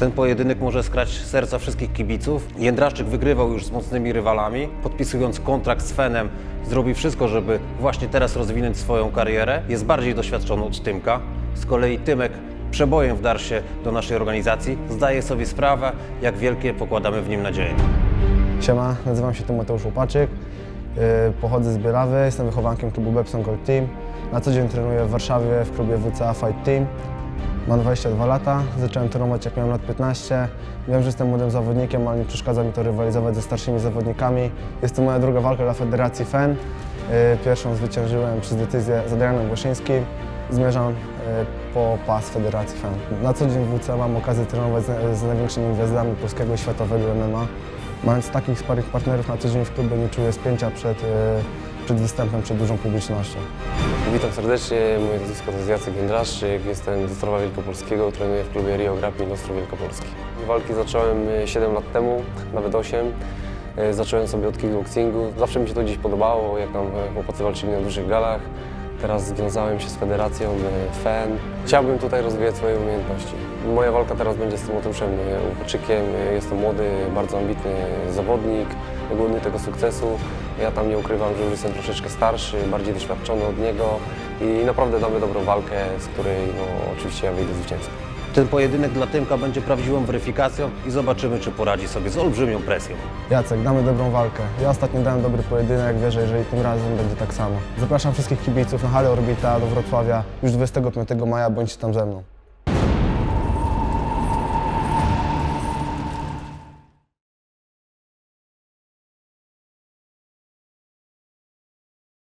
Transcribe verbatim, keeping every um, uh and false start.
Ten pojedynek może skrać serca wszystkich kibiców. Jędraszczyk wygrywał już z mocnymi rywalami, podpisując kontrakt z Fenem, zrobi wszystko, żeby właśnie teraz rozwinąć swoją karierę. Jest bardziej doświadczony od Tymka. Z kolei Tymek przebojem wdarł się do naszej organizacji. Zdaje sobie sprawę, jak wielkie pokładamy w nim nadzieje. Siema, nazywam się Mateusz Łopaczyk, pochodzę z Bielawy, jestem wychowankiem klubu Bepson Gold Team. Na co dzień trenuję w Warszawie w klubie W C A Fight Team. Mam dwadzieścia dwa lata, zacząłem trenować jak miałem lat piętnaście. Wiem, że jestem młodym zawodnikiem, ale nie przeszkadza mi to rywalizować ze starszymi zawodnikami. Jest to moja druga walka dla Federacji F E N. Pierwszą zwyciężyłem przez decyzję z Adrianem Głoszyńskim. Zmierzam po pas Federacji F E N. Na co dzień w W C A mam okazję trenować z, z największymi gwiazdami polskiego i światowego M M A. Mając takich sparych partnerów na co dzień w klubie nie czuję spięcia przed, przed występem, przed dużą publicznością. Witam serdecznie, moje nazwisko to jest Jacek Jędraszczyk, jestem z Ostrowa Wielkopolskiego, trenuję w klubie Rio Grappling Ostrów Wielkopolski. Walki zacząłem siedem lat temu, nawet osiem. Zacząłem sobie od kickboxingu. Zawsze mi się to dziś podobało, jak tam chłopacy walczyli na dużych galach. Teraz związałem się z Federacją F E N. Chciałbym tutaj rozwijać swoje umiejętności. Moja walka teraz będzie z Tymoteuszem Łopaczykiem. Jest to młody, bardzo ambitny zawodnik, głodny tego sukcesu. Ja tam nie ukrywam, że już jestem troszeczkę starszy, bardziej doświadczony od niego i naprawdę damy dobrą walkę, z której no, oczywiście ja wyjdę zwycięzcą. Ten pojedynek dla Tymka będzie prawdziwą weryfikacją i zobaczymy, czy poradzi sobie z olbrzymią presją. Jacek, damy dobrą walkę. Ja ostatnio dałem dobry pojedynek, wierzę, jeżeli tym razem będzie tak samo. Zapraszam wszystkich kibiców na halę Orbita do Wrocławia już dwudziestego piątego maja, bądźcie tam ze mną.